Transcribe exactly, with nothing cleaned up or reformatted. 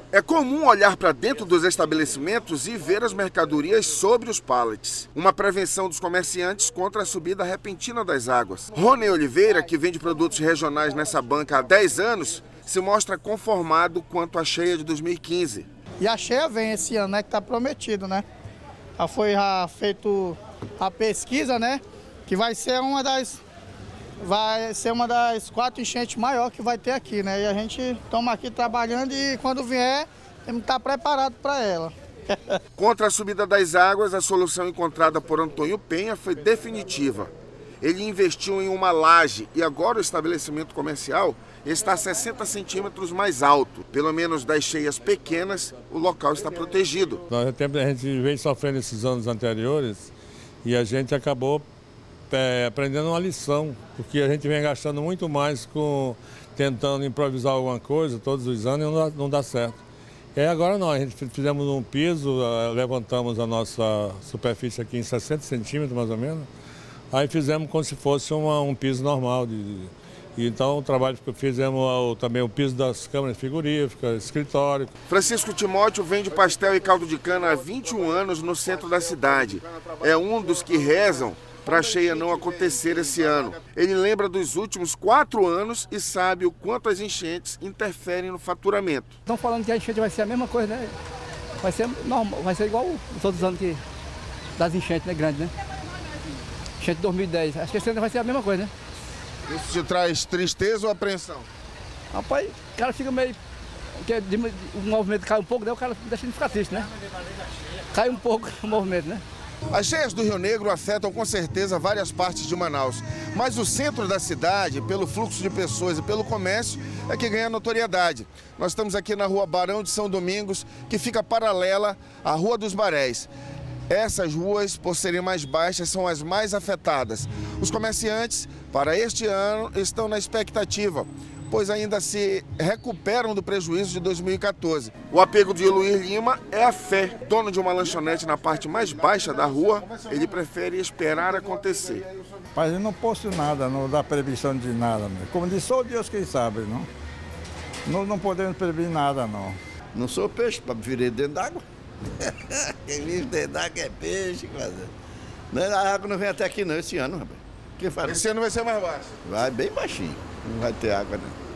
É comum olhar para dentro dos estabelecimentos e ver as mercadorias sobre os pallets. Uma prevenção dos comerciantes contra a subida repentina das águas. Rony Oliveira, que vende produtos regionais nessa banca há dez anos, se mostra conformado quanto à cheia de dois mil e quinze. E a cheia vem esse ano, né, que está prometido, né? Já foi já feito a pesquisa, né, que vai ser uma das... vai ser uma das quatro enchentes maiores que vai ter aqui, né? E a gente estamos aqui trabalhando e quando vier, temos que estar preparado para ela. Contra a subida das águas, a solução encontrada por Antônio Penha foi definitiva. Ele investiu em uma laje e agora o estabelecimento comercial está sessenta centímetros mais alto. Pelo menos das cheias pequenas, o local está protegido. Nós, a gente vem sofrendo esses anos anteriores e a gente acabou É, aprendendo uma lição, porque a gente vem gastando muito mais com tentando improvisar alguma coisa todos os anos e não dá, não dá certo. E agora não, a gente fizemos um piso, levantamos a nossa superfície aqui em sessenta centímetros mais ou menos, aí fizemos como se fosse uma, um piso normal. De, de, e então o trabalho que fizemos também o piso das câmaras frigoríficas, escritório. Francisco Timóteo vende pastel e caldo de cana há vinte e um anos no centro da cidade. É um dos que rezam para a cheia não acontecer esse ano. Ele lembra dos últimos quatro anos e sabe o quanto as enchentes interferem no faturamento. Estão falando que a enchente vai ser a mesma coisa, né? Vai ser normal, vai ser igual os outros anos que, das enchentes, né, grandes, né? Enchente de dois mil e dez, acho que esse ano vai ser a mesma coisa, né? Isso te traz tristeza ou apreensão? Rapaz, o cara fica meio... Porque o movimento cai um pouco, daí o cara deixa de ficar triste, né? Cai um pouco o movimento, né? As cheias do Rio Negro afetam com certeza várias partes de Manaus, mas o centro da cidade, pelo fluxo de pessoas e pelo comércio, é que ganha notoriedade. Nós estamos aqui na rua Barão de São Domingos, que fica paralela à Rua dos Baréis. Essas ruas, por serem mais baixas, são as mais afetadas. Os comerciantes, para este ano, estão na expectativa, pois ainda se recuperam do prejuízo de dois mil e quatorze. O apego de Luiz Lima é a fé. Dono de uma lanchonete na parte mais baixa da rua, ele prefere esperar acontecer. Mas eu não posso nada, não dá previsão de nada. Como diz, só Deus quem sabe, não? Nós não podemos prever nada, não. Não sou peixe para viver dentro d'água. Quem vive dentro d'água é peixe, mas a água não vem até aqui não esse ano, rapaz. Que fala? Esse ano vai ser mais baixo? Vai bem baixinho, não vai ter água não.